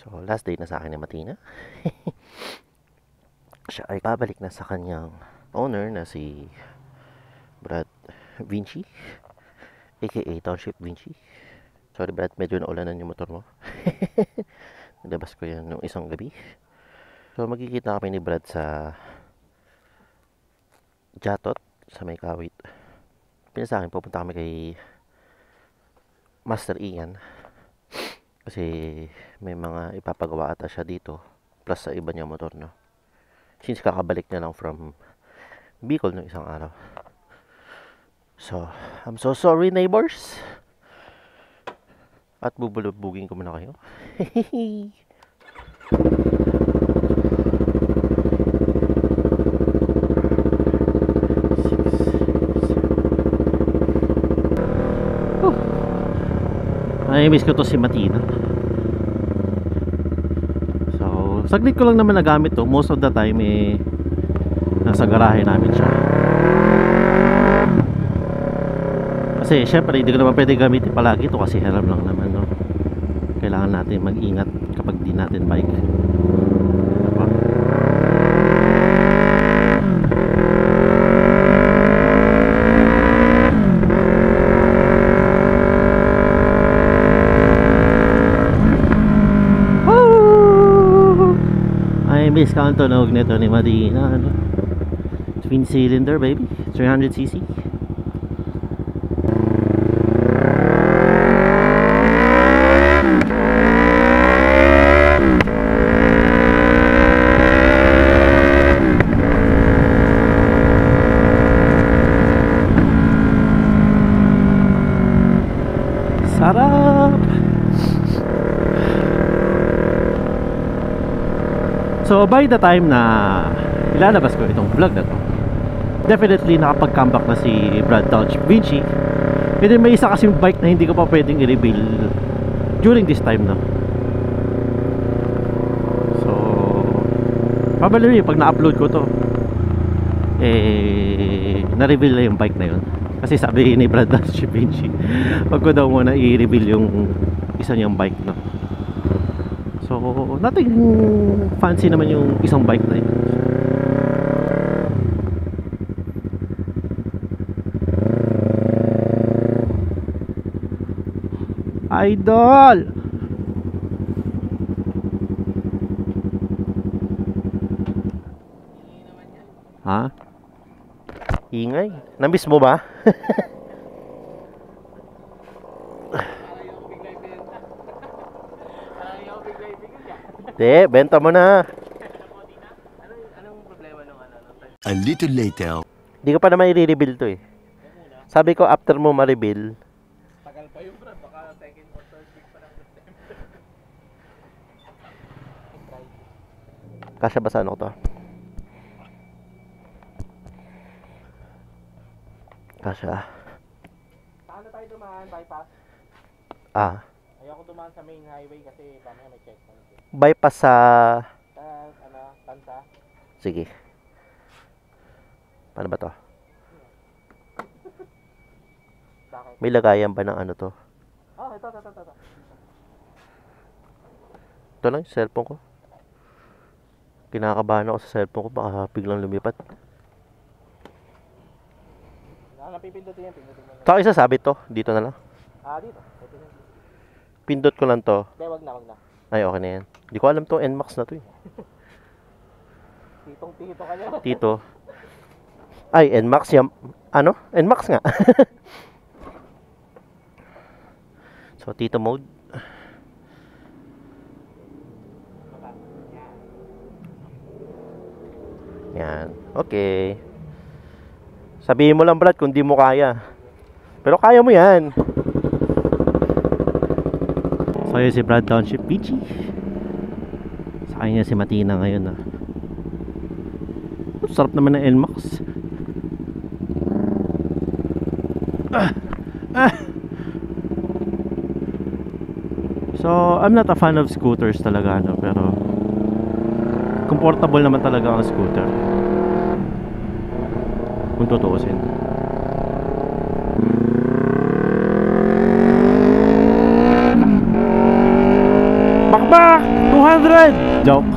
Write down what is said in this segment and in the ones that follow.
So, last day na sa akin ni Matina. Siya ay babalik na sa kanyang owner na si Brad Vinci, aka Township Vinci. Sorry Brad, medyo naulanan yung motor mo. Nilabas ko yan nung isang gabi. So, magkikita kami ni Brad sa Jatot, sa may Kawit. Pinasa akin, pupunta kami kay Master Ian. Kasi may mga ipapagawa ata siya dito. Plus sa iba niya motor, no? Since kakabalik niya lang from Bicol no isang araw. So, I'm so sorry neighbors. At bubulubugin ko muna kayo. Ay, miss ko to si Matina. So, saglit ko lang naman nagamit to. Most of the time, nasa garahe namin siya. Kasi, syempre, hindi ko naman pwede gamitin palagi to kasi hiram lang naman, no? Kailangan natin mag-ingat kapag di natin bike. Diba? Miss ka ang tunog nito ni Matina, ano? Twin cylinder baby, 300cc. Sarap. So by the time na ilalabas ko itong vlog na to, definitely nakapag-come back na si Brad Township Vinci. And then may isa kasing bike na hindi ko pa pwedeng i-reveal during this time na. So probably pag na-upload ko to, na-reveal na yung bike na yun. Kasi sabi ni Brad Township Vinci, wag ko daw muna i-reveal yung isa niyang bike na. So, nothing fancy naman yung isang bike na yun. Idol! Ha? Ingay? Namiss mo ba? Hindi, benta mo na. Anong problema nung ano? A little later. Hindi ko pa naman i-reveal to eh. Sabi ko after mo ma-reveal. Tagal pa yung brand, baka second or third week pa lang. Kasya ba sa ano ko to? Kasya. Saan na tayo dumaan? Bypass? Ah. Ayoko dumaan sa main highway kasi mamaya may checkpoint. Bypass sa... Tansa? Sige. Paano ba to? May lagayan ba ng ano to? Oh, ito. Ito lang yung cellphone ko. Kinakabahan ako sa cellphone ko, baka biglang lumipat. Napipindutin yan, pindutin mo. Saka isa sabit to, dito na lang. Dito. Pindot ko lang to. Hindi, wag na. Ay, okay na yan. Hindi ko alam to, NMAX na to eh. Titong-tito ka niya. Tito. Ay, NMAX yan. Ano? NMAX nga. So, Tito mode. Yan. Okay. Sabihin mo lang Brad kung di mo kaya. Pero kaya mo yan. So yun si Brad Township Vinci. Sa kanya si Matina ngayon ah. Sarap naman ng NMAX. So I'm not a fan of scooters talaga no, pero comfortable naman talaga ang scooter kung tutuusin. Bakbak! 100! Joke.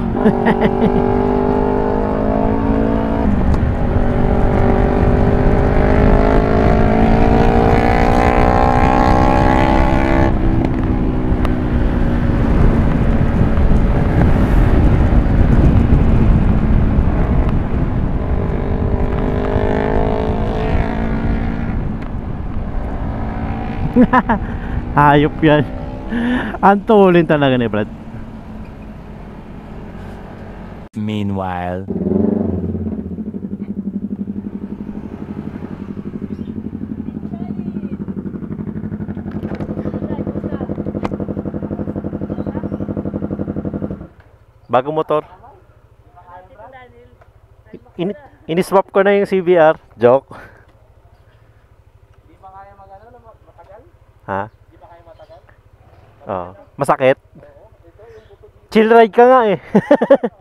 Hayop yan. Ang tulin talaga ni Brad. Meanwhile, Bagong motor. Iniswap ko na yung CBR. Joke. Di ba kaya mag-ano na matagal? Ha? Di ba kaya matagal? Oo. Masakit? Oo. Ito yung buto dito. Chill ride ka nga eh. Okay dito.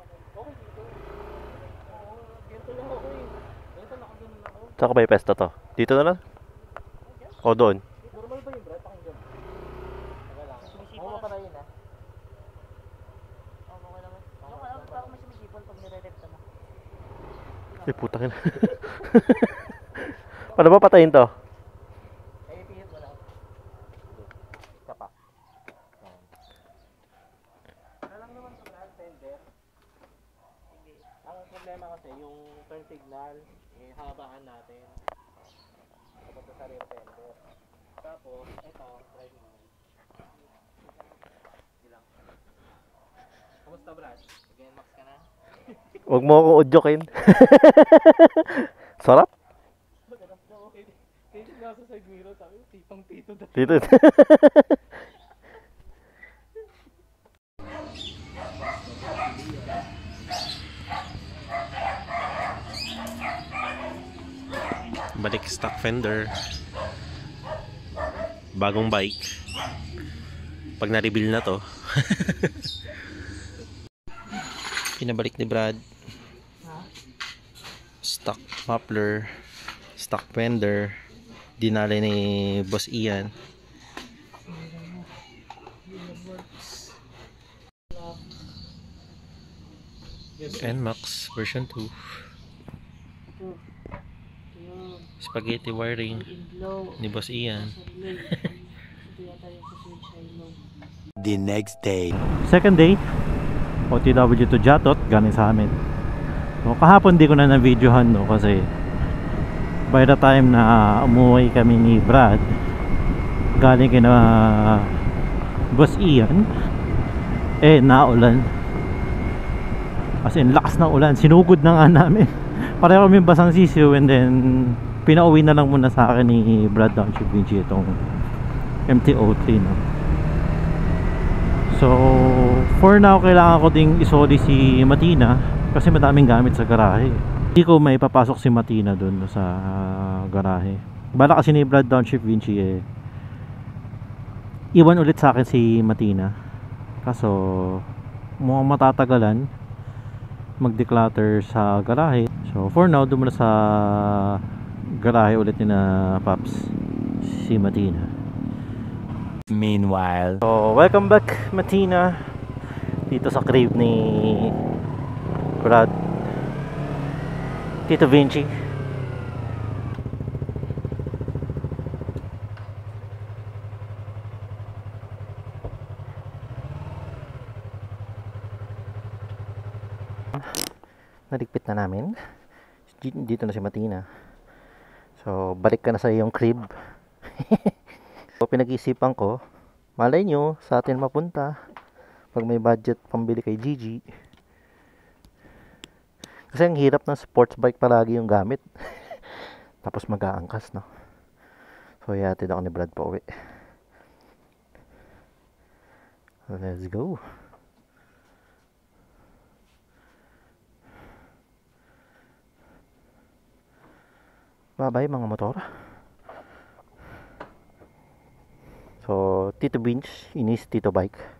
Oo, ganito lang ako eh. Ganito nakaganon ako. Saan ka ba yung pesto to? Dito na lang? O doon? Normal ba yung Brad? Pakinggan. Taga lang. Oo, mapatayin ha. Oo, okay naman. Parang may sumisipon pag nire-repta mo. Ay putang ina. Paano ba patayin to? Eh, pihit mo lang. Isa pa. Alam naman sa Brad, tender. Ang problema kasi, yung turn signal, eh, habaan natin. Papunta sa rear tender. Tapos, ito, driving mode. Hindi lang. Kamusta Brad? Again, max ka na? Huwag mo akong udyokin. Sarap. Ganap na okay. Tingin nga sa side mirror, sabi, tipang tito dati. Dito. Balik stock fender. Bagong bike. Pag na-reveal na to. Pinabalik ni Brad. Stock muffler, stock fender. Dinali ni Boss Ian. NMAX version 2. Spaghetti wiring ni Boss Ian. the next day. Second day, OTW to Jatot, galing sa amin. So, kahapon di ko na na-videohan no, kasi by the time na umuwi kami ni Brad, galing kina Boss Ian, naulan. As in, lakas ng ulan, sinugod na nga namin. Pareho kami basang sisiw, and then pinauwi na lang muna sa akin ni Brad Township Vinci itong MT-03 no? So for now kailangan ko ding isoli si Matina kasi madaming gamit sa garahe. Hindi ko may papasok si Matina dun sa garahe. Bala kasi ni Brad Township Vinci iwan ulit sa akin si Matina, kaso mukhang matatagalan mag-declutter sa garahe. So for now doon muna sa garahe ulit ni na Paps si Matina. Meanwhile, So welcome back Matina dito sa crib ni Brad, Tito Vinci. Naligpit na namin. Dito na si Matina. So balik ka na sa iyong crib. So pinag-isipan ko, malay nyo sa atin mapunta pag may budget pambili kay Gigi. Kasi ang hirap ng sports bike palagi yung gamit. Tapos mag-aangkas, no? So yatid ako ni Brad pa uwi. Let's go. Bye-bye mga motor. So Tito Vince inis Tito Bike.